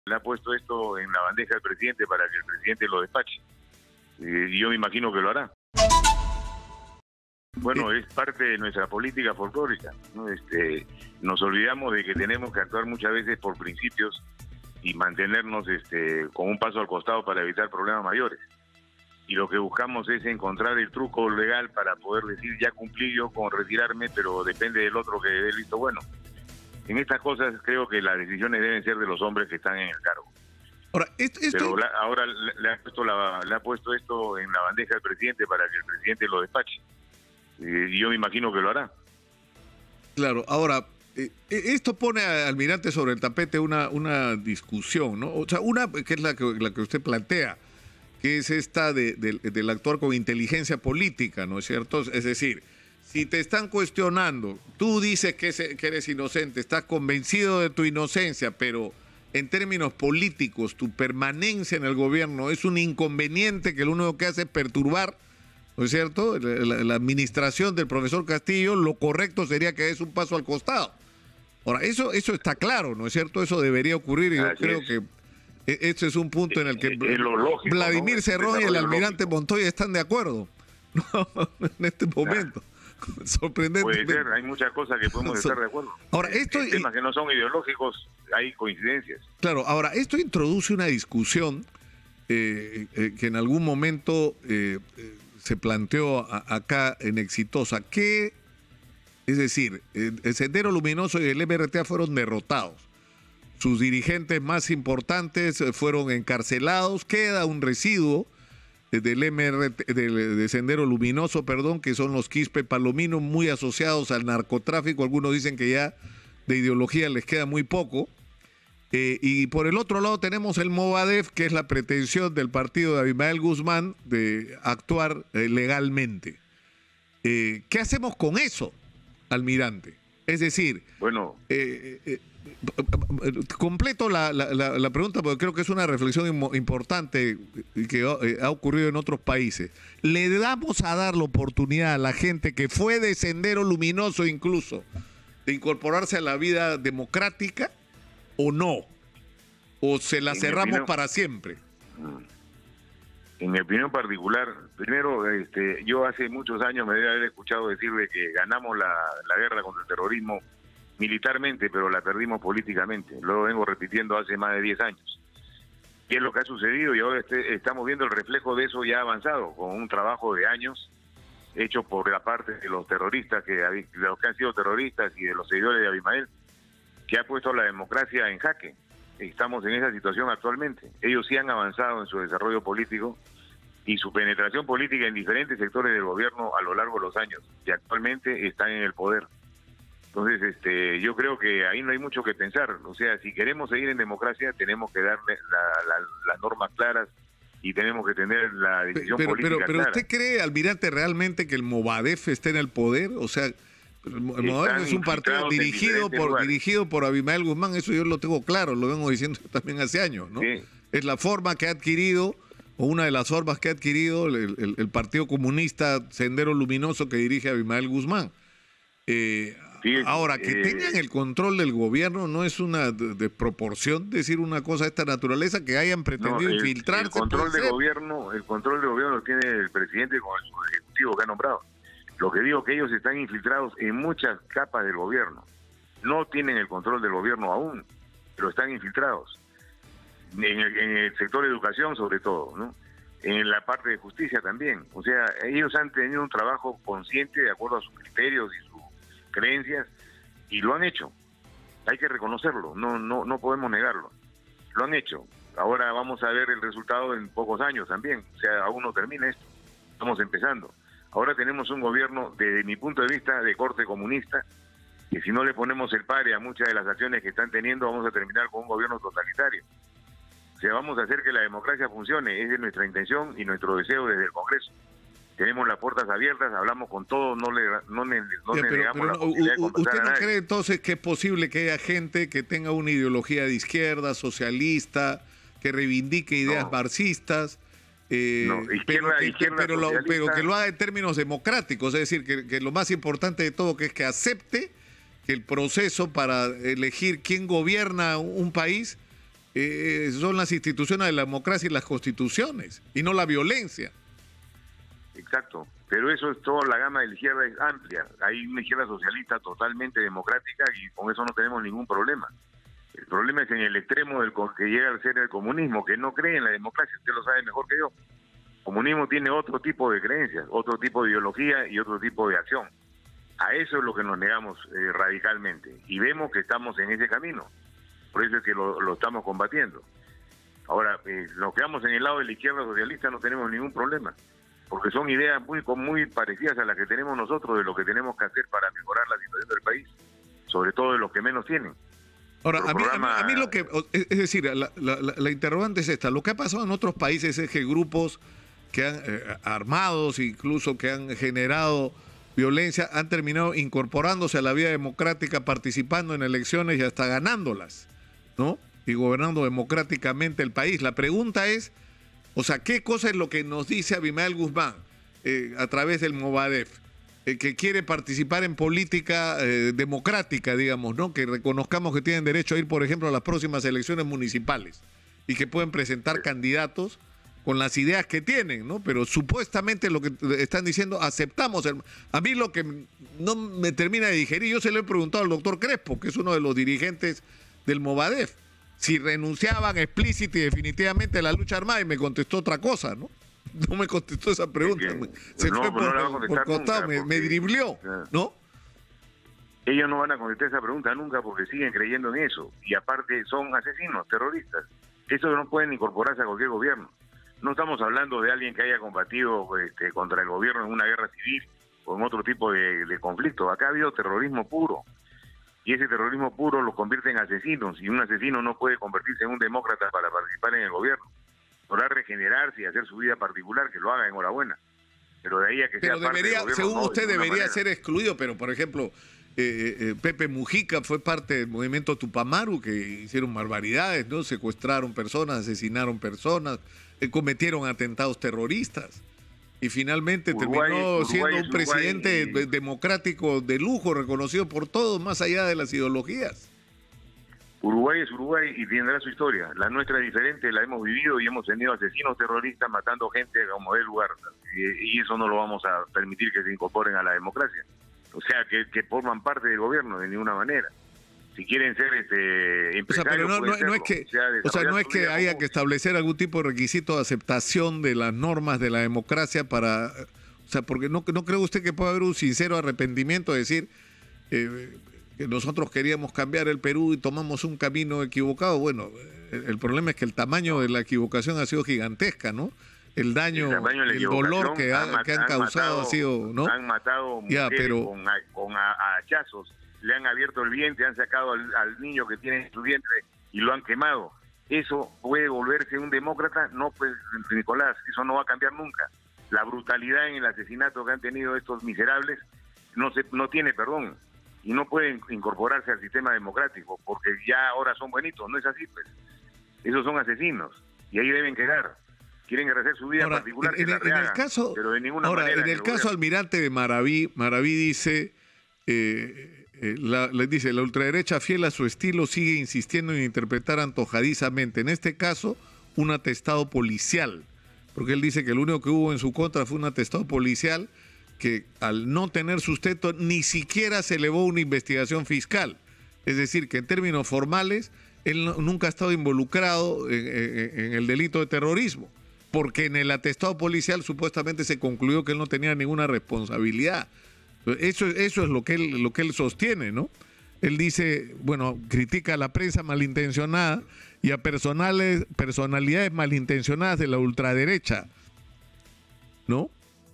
Le ha puesto esto en la bandeja del presidente para que el presidente lo despache. Y yo me imagino que lo hará. Bueno, es parte de nuestra política folclórica, ¿no? Nos olvidamos de que tenemos que actuar muchas veces por principios y mantenernos con un paso al costado para evitar problemas mayores. Y lo que buscamos es encontrar el truco legal para poder decir, ya cumplí yo con retirarme, pero depende del otro que dé el visto bueno. En estas cosas creo que las decisiones deben ser de los hombres que están en el cargo. Ahora, Pero ahora le ha puesto esto en la bandeja del presidente para que el presidente lo despache. Y yo me imagino que lo hará. Claro, ahora, esto pone al almirante sobre el tapete una discusión, ¿no? O sea, una que es la que usted plantea, que es esta del actuar con inteligencia política, ¿no es cierto? Es decir, si te están cuestionando, tú dices que eres inocente, estás convencido de tu inocencia, pero en términos políticos tu permanencia en el gobierno es un inconveniente que lo único que hace es perturbar, ¿no es cierto?, la administración del profesor Castillo, lo correcto sería que des un paso al costado. Ahora, eso está claro, ¿no es cierto? Eso debería ocurrir y yo creo que este es un punto en el que lógico, Vladimir ¿no? Cerrón y el almirante Montoya están de acuerdo, ¿no? En este momento. Sorprendentemente. Puede ser, hay muchas cosas que podemos estar de acuerdo. Ahora, temas que no son ideológicos, hay coincidencias. Claro, ahora, esto introduce una discusión que en algún momento se planteó acá en Exitosa, que, es decir, el Sendero Luminoso y el MRTA fueron derrotados. Sus dirigentes más importantes fueron encarcelados, queda un residuo de Sendero Luminoso, que son los Quispe Palomino, muy asociados al narcotráfico. Algunos dicen que ya de ideología les queda muy poco. Y por el otro lado tenemos el Movadef, que es la pretensión del partido de Abimael Guzmán de actuar legalmente. ¿Qué hacemos con eso, almirante? Es decir, bueno, completo la pregunta porque creo que es una reflexión importante que ha ocurrido en otros países. ¿Le damos a dar la oportunidad a la gente que fue de Sendero Luminoso incluso de incorporarse a la vida democrática o no? ¿O se la cerramos para siempre? En mi opinión particular, primero, yo hace muchos años me debe haber escuchado decir de que ganamos la guerra contra el terrorismo militarmente, pero la perdimos políticamente. Lo vengo repitiendo hace más de 10 años. ¿Qué es lo que ha sucedido? Y ahora estamos viendo el reflejo de eso ya avanzado, con un trabajo de años hecho por la parte de los terroristas, de los que han sido terroristas y de los seguidores de Abimael, que ha puesto la democracia en jaque. Estamos en esa situación actualmente. Ellos sí han avanzado en su desarrollo político y su penetración política en diferentes sectores del gobierno a lo largo de los años, y actualmente están en el poder. Entonces, yo creo que ahí no hay mucho que pensar. O sea, si queremos seguir en democracia, tenemos que darle las normas claras y tenemos que tener la decisión política pero clara. ¿usted cree, almirante, realmente que el Movadef esté en el poder? O sea, el Movadef es un partido dirigido por Abimael Guzmán, eso yo lo tengo claro, lo vengo diciendo también hace años, ¿no? Sí. Es la forma que ha adquirido, o una de las formas que ha adquirido el Partido Comunista Sendero Luminoso que dirige Abimael Guzmán. Ahora, que tengan el control del gobierno no es una desproporción decir una cosa de esta naturaleza, que hayan pretendido infiltrarse. El control de gobierno lo tiene el presidente con el ejecutivo que ha nombrado. Lo que digo que ellos están infiltrados en muchas capas del gobierno. No tienen el control del gobierno aún, pero están infiltrados. En el sector de educación sobre todo, ¿no? En la parte de justicia también. O sea, ellos han tenido un trabajo consciente de acuerdo a sus criterios y sus creencias, y lo han hecho. Hay que reconocerlo, no podemos negarlo. Lo han hecho. Ahora vamos a ver el resultado en pocos años también. O sea, aún no termina esto. Estamos empezando. Ahora tenemos un gobierno, desde mi punto de vista, de corte comunista, que si no le ponemos el pare a muchas de las acciones que están teniendo, vamos a terminar con un gobierno totalitario. O sea, vamos a hacer que la democracia funcione. Esa es nuestra intención y nuestro deseo desde el Congreso. Tenemos las puertas abiertas, hablamos con todos, no negamos la posibilidad de conversar. ¿Usted no cree entonces que es posible que haya gente que tenga una ideología de izquierda, socialista, que reivindique ideas marxistas, pero que lo haga en términos democráticos? Es decir, que lo más importante de todo que es que acepte que el proceso para elegir quién gobierna un país son las instituciones de la democracia y las constituciones, y no la violencia. Exacto, pero eso es toda la gama de la izquierda es amplia. Hay una izquierda socialista totalmente democrática y con eso no tenemos ningún problema. El problema es en el extremo que llega a ser el comunismo, que no cree en la democracia, usted lo sabe mejor que yo. El comunismo tiene otro tipo de creencias, otro tipo de ideología y otro tipo de acción. A eso es lo que nos negamos radicalmente y vemos que estamos en ese camino. Por eso es que lo estamos combatiendo. Ahora, nos quedamos en el lado de la izquierda socialista, no tenemos ningún problema, porque son ideas muy parecidas a las que tenemos nosotros de lo que tenemos que hacer para mejorar la situación del país, sobre todo de los que menos tienen. Ahora, a mí lo que, es decir, la interrogante es esta, lo que ha pasado en otros países es que grupos que han armados, incluso que han generado violencia, han terminado incorporándose a la vida democrática, participando en elecciones y hasta ganándolas, ¿no? Y gobernando democráticamente el país. La pregunta es, o sea, ¿qué cosa es lo que nos dice Abimael Guzmán a través del Movadef? Que quiere participar en política democrática, digamos, ¿no? Que reconozcamos que tienen derecho a ir, por ejemplo, a las próximas elecciones municipales y que pueden presentar candidatos con las ideas que tienen, ¿no? Pero supuestamente lo que están diciendo, aceptamos. A mí lo que no me termina de digerir, yo se lo he preguntado al doctor Crespo, que es uno de los dirigentes del Movadef, si renunciaban explícita y definitivamente a la lucha armada, y me contestó otra cosa, ¿no? No me contestó esa pregunta. Se fue por costado, me driblió, ¿no? Ellos no van a contestar esa pregunta nunca porque siguen creyendo en eso. Y aparte son asesinos, terroristas. Eso no pueden incorporarse a cualquier gobierno. No estamos hablando de alguien que haya combatido contra el gobierno en una guerra civil o en otro tipo de conflicto. Acá ha habido terrorismo puro. Y ese terrorismo puro los convierte en asesinos. Y un asesino no puede convertirse en un demócrata para participar en el gobierno. Podrá regenerarse y hacer su vida particular, que lo haga, enhorabuena. Pero de ahí a que sea parte del gobierno, según usted, debería manera ser excluido. Pero, por ejemplo, Pepe Mujica fue parte del movimiento Tupamaru, que hicieron barbaridades, ¿no? Secuestraron personas, asesinaron personas, cometieron atentados terroristas. Y finalmente terminó siendo un presidente democrático de lujo, reconocido por todos, más allá de las ideologías. Uruguay es Uruguay y tendrá su historia. La nuestra es diferente, la hemos vivido y hemos tenido asesinos terroristas matando gente como del lugar. Y eso no lo vamos a permitir que se incorporen a la democracia. O sea, que forman parte del gobierno de ninguna manera. Si quieren ser empresarios, no es que haya que establecer algún tipo de requisito de aceptación de las normas de la democracia para, o sea, porque no cree usted que puede haber un sincero arrepentimiento de decir que nosotros queríamos cambiar el Perú y tomamos un camino equivocado. Bueno, el problema es que el tamaño de la equivocación ha sido gigantesca, ¿no? El daño, el dolor que han causado ha sido, ¿no? Han matado mujeres con hachazos. Le han abierto el vientre, han sacado al niño que tiene en su vientre y lo han quemado. ¿Eso puede volverse un demócrata? No, pues, Nicolás, eso no va a cambiar nunca. La brutalidad en el asesinato que han tenido estos miserables no tiene perdón y no pueden incorporarse al sistema democrático porque ya ahora son buenitos. No es así, pues. Esos son asesinos y ahí deben quedar. Quieren ejercer su vida particular, en el caso, pero de ninguna manera. En el caso almirante de Maraví dice... la ultraderecha fiel a su estilo sigue insistiendo en interpretar antojadizamente, en este caso, un atestado policial, porque él dice que lo único que hubo en su contra fue un atestado policial que al no tener sustento ni siquiera se elevó una investigación fiscal, es decir, que en términos formales él nunca ha estado involucrado en el delito de terrorismo, porque en el atestado policial supuestamente se concluyó que él no tenía ninguna responsabilidad. Eso es lo que él sostiene, ¿no? Él dice, bueno, critica a la prensa malintencionada y a personalidades malintencionadas de la ultraderecha, ¿no?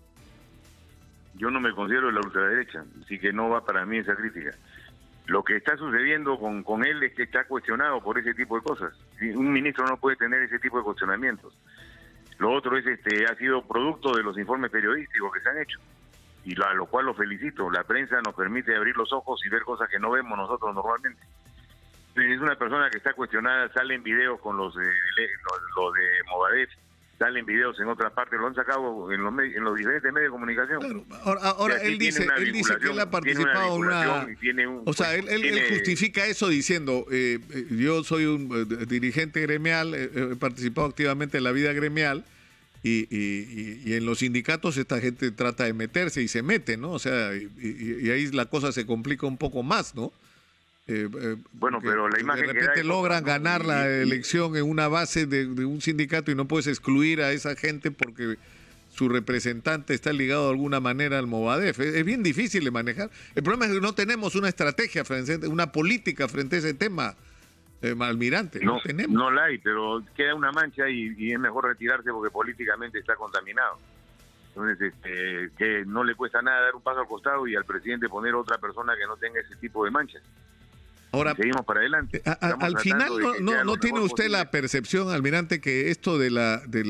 Yo no me considero de la ultraderecha, así que no va para mí esa crítica. Lo que está sucediendo con él es que está cuestionado por ese tipo de cosas. Un ministro no puede tener ese tipo de cuestionamientos. Lo otro es ha sido producto de los informes periodísticos que se han hecho. Y a lo cual lo felicito. La prensa nos permite abrir los ojos y ver cosas que no vemos nosotros normalmente. Es una persona que está cuestionada, salen videos con los de Movadef, salen videos en otras partes, lo han sacado en los diferentes medios de comunicación. Claro. Ahora él dice que él ha participado en una... O sea, él justifica eso diciendo, yo soy un dirigente gremial, he participado activamente en la vida gremial, y en los sindicatos esta gente trata de meterse y se mete, ¿no? O sea, y ahí la cosa se complica un poco más, ¿no? Bueno, pero la imagen de repente logran ganar la elección en una base de un sindicato y no puedes excluir a esa gente porque su representante está ligado de alguna manera al Movadef. Es bien difícil de manejar. El problema es que no tenemos una estrategia, una política frente a ese tema, almirante. No tenemos. No la hay, pero queda una mancha y es mejor retirarse porque políticamente está contaminado. Entonces, que no le cuesta nada dar un paso al costado y al presidente poner otra persona que no tenga ese tipo de manchas. Ahora, seguimos para adelante. Al final no tiene usted posible la percepción, almirante, que esto de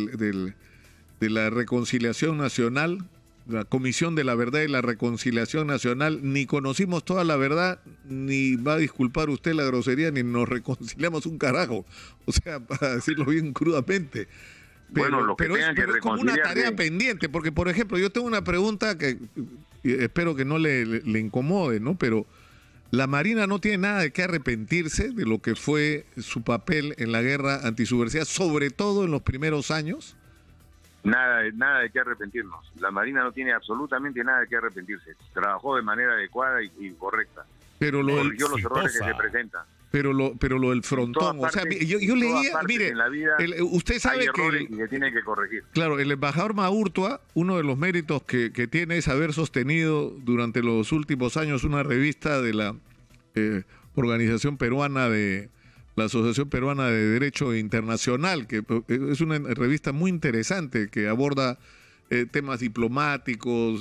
la reconciliación nacional, la Comisión de la Verdad y la Reconciliación Nacional, ni conocimos toda la verdad, ni va a disculpar usted la grosería, ni nos reconciliamos un carajo, o sea, para decirlo bien crudamente. Pero es como una tarea pendiente, porque por ejemplo, yo tengo una pregunta que espero que no le incomode, ¿no? Pero la Marina no tiene nada de qué arrepentirse de lo que fue su papel en la guerra antisubversiva, sobre todo en los primeros años. Nada de qué arrepentirnos. La Marina no tiene absolutamente nada de qué arrepentirse. Trabajó de manera adecuada y correcta. Pero corrigió los errores que se presentan. Pero lo del frontón, o sea, yo leía, mire, usted sabe que se tiene que corregir. Claro, el embajador Maurtua, uno de los méritos que tiene es haber sostenido durante los últimos años una revista de la organización peruana de la Asociación Peruana de Derecho Internacional, que es una revista muy interesante que aborda temas diplomáticos,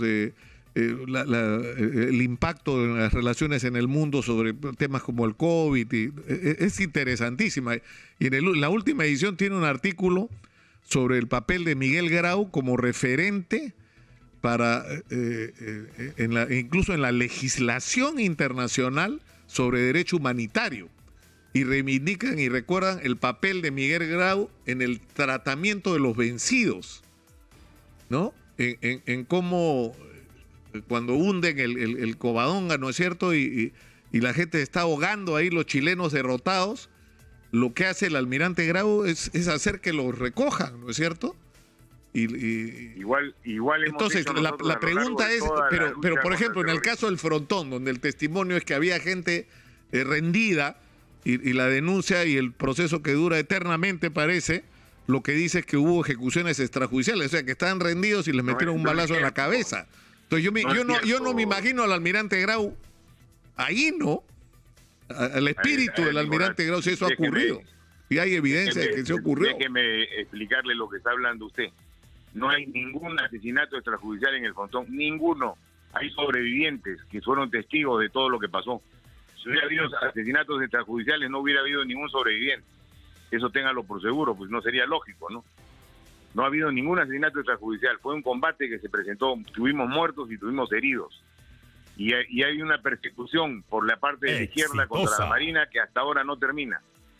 el impacto de las relaciones en el mundo sobre temas como el COVID, es interesantísima. Y en la última edición tiene un artículo sobre el papel de Miguel Grau como referente para incluso en la legislación internacional sobre derecho humanitario. Y reivindican y recuerdan el papel de Miguel Grau en el tratamiento de los vencidos, ¿no? En cómo cuando hunden el Covadonga, ¿no es cierto? Y la gente está ahogando ahí, los chilenos derrotados, lo que hace el almirante Grau es hacer que los recojan, ¿no es cierto? Igual entonces la pregunta es, pero por ejemplo, en el caso del Frontón, donde el testimonio es que había gente rendida y la denuncia y el proceso que dura eternamente parece, lo que dice es que hubo ejecuciones extrajudiciales, o sea, que estaban rendidos y les metieron un balazo en la cabeza. Entonces yo no me imagino al almirante Grau ahí, ¿no? Al espíritu del almirante Grau, si eso ha ocurrido. Y hay evidencia de que se ocurrió. Déjeme explicarle lo que está hablando usted. No hay ningún asesinato extrajudicial en el Frontón, ninguno. Hay sobrevivientes que fueron testigos de todo lo que pasó. Si hubiera habido asesinatos extrajudiciales, no hubiera habido ningún sobreviviente. Eso téngalo por seguro, pues no sería lógico, ¿no? No ha habido ningún asesinato extrajudicial. Fue un combate que se presentó, tuvimos muertos y tuvimos heridos. Y hay una persecución por la parte de la izquierda contra la Marina que hasta ahora no termina.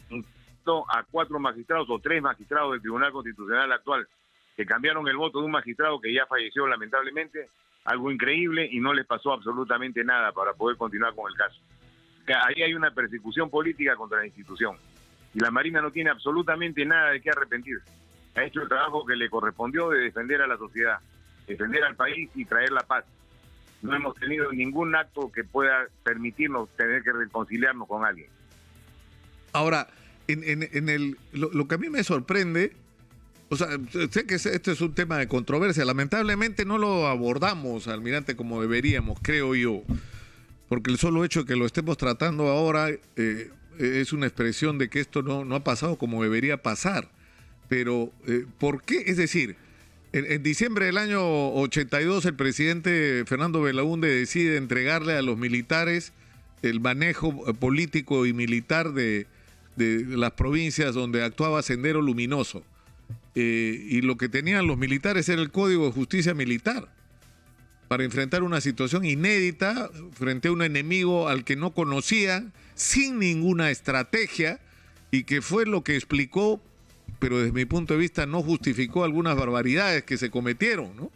A 4 magistrados o 3 magistrados del Tribunal Constitucional actual que cambiaron el voto de un magistrado que ya falleció lamentablemente, algo increíble, y no les pasó absolutamente nada para poder continuar con el caso. Ahí hay una persecución política contra la institución. Y la Marina no tiene absolutamente nada de qué arrepentirse. Ha hecho el trabajo que le correspondió de defender a la sociedad, defender al país y traer la paz. No hemos tenido ningún acto que pueda permitirnos tener que reconciliarnos con alguien. Ahora, lo que a mí me sorprende, o sea, sé que esto es un tema de controversia, lamentablemente no lo abordamos, almirante, como deberíamos, creo yo, porque el solo hecho de que lo estemos tratando ahora es una expresión de que esto no ha pasado como debería pasar. Pero, ¿por qué? Es decir, en diciembre del año 82 el presidente Fernando Belaúnde decide entregarle a los militares el manejo político y militar de las provincias donde actuaba Sendero Luminoso. Y lo que tenían los militares era el Código de Justicia Militar para enfrentar una situación inédita frente a un enemigo al que no conocían, sin ninguna estrategia, y que fue lo que explicó pero desde mi punto de vista no justificó algunas barbaridades que se cometieron, ¿no?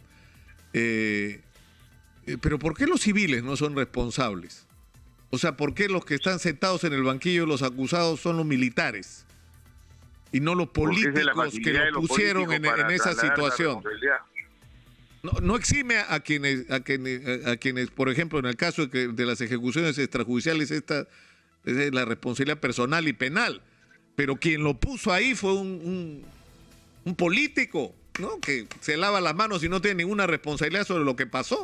Pero ¿por qué los civiles no son responsables? O sea, ¿por qué los que están sentados en el banquillo, los acusados, son los militares y no los políticos que los pusieron en esa situación? No exime a quienes, por ejemplo, en el caso de las ejecuciones extrajudiciales, esta es la responsabilidad personal y penal, pero quien lo puso ahí fue un político, ¿no? Que se lava las manos y no tiene ninguna responsabilidad sobre lo que pasó.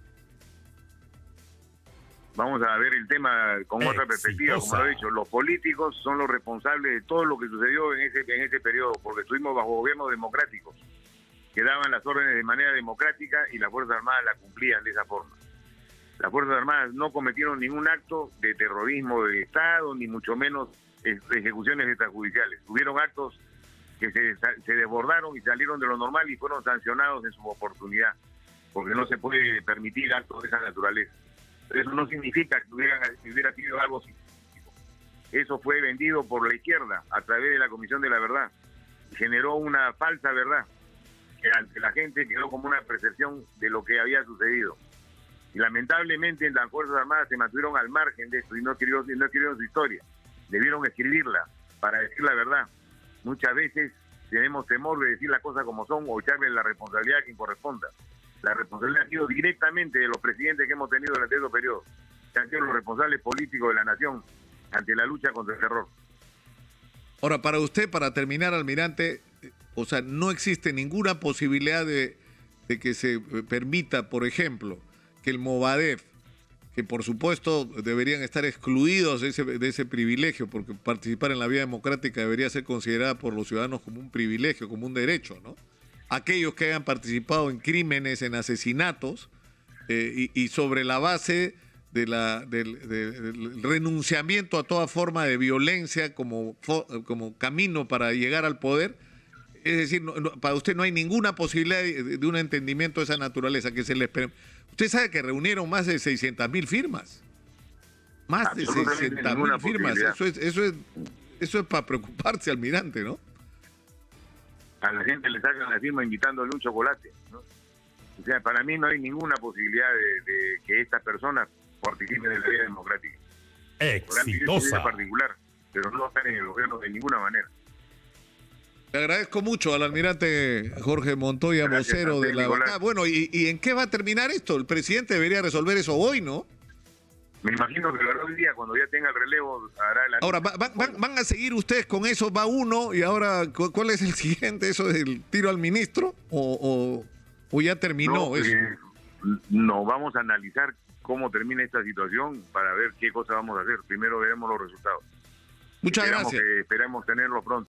Vamos a ver el tema con otra perspectiva, como lo he dicho. Los políticos son los responsables de todo lo que sucedió en ese periodo, porque estuvimos bajo gobiernos democráticos, que daban las órdenes de manera democrática y las Fuerzas Armadas las cumplían de esa forma. Las Fuerzas Armadas no cometieron ningún acto de terrorismo de Estado, ni mucho menos ejecuciones extrajudiciales. Tuvieron actos que se desbordaron y salieron de lo normal y fueron sancionados en su oportunidad, porque no se puede permitir actos de esa naturaleza. Eso no significa que hubiera sido algo significativo. Eso fue vendido por la izquierda a través de la Comisión de la Verdad. Generó una falsa verdad que ante la gente quedó como una percepción de lo que había sucedido. Y lamentablemente las Fuerzas Armadas se mantuvieron al margen de esto y no escribieron su historia. Debieron escribirla para decir la verdad. Muchas veces tenemos temor de decir las cosas como son o echarle la responsabilidad a quien corresponda. La responsabilidad ha sido directamente de los presidentes que hemos tenido durante estos periodos, que han sido los responsables políticos de la nación ante la lucha contra el terror. Ahora, para usted, para terminar, almirante, o sea, no existe ninguna posibilidad de que se permita, por ejemplo, que el Movadef, que por supuesto deberían estar excluidos de ese privilegio, porque participar en la vida democrática debería ser considerada por los ciudadanos como un privilegio, como un derecho, ¿no? Aquellos que hayan participado en crímenes, en asesinatos, y sobre la base del renunciamiento a toda forma de violencia como camino para llegar al poder. Es decir, para usted no hay ninguna posibilidad de un entendimiento de esa naturaleza. Usted sabe que reunieron más de 600.000 firmas. Más de 600.000 firmas. Eso es para preocuparse, almirante, ¿no? A la gente le sacan la firma invitándole un chocolate, ¿no? O sea, para mí no hay ninguna posibilidad de que estas personas participen en la vida democrática. Exitosa. Particular, pero no están en el gobierno de ninguna manera. Le agradezco mucho al almirante Jorge Montoya, vocero de la bancada. Bueno, ¿y en qué va a terminar esto? El presidente debería resolver eso hoy, ¿no? Me imagino que lo hará hoy día, cuando ya tenga el relevo, hará la... Ahora, ¿van a seguir ustedes con eso? ¿Va uno? Y ahora, ¿cuál es el siguiente? ¿Eso del tiro al ministro? ¿O ya terminó eso? No, vamos a analizar cómo termina esta situación para ver qué cosa vamos a hacer. Primero veremos los resultados. Muchas gracias. Esperamos tenerlo pronto.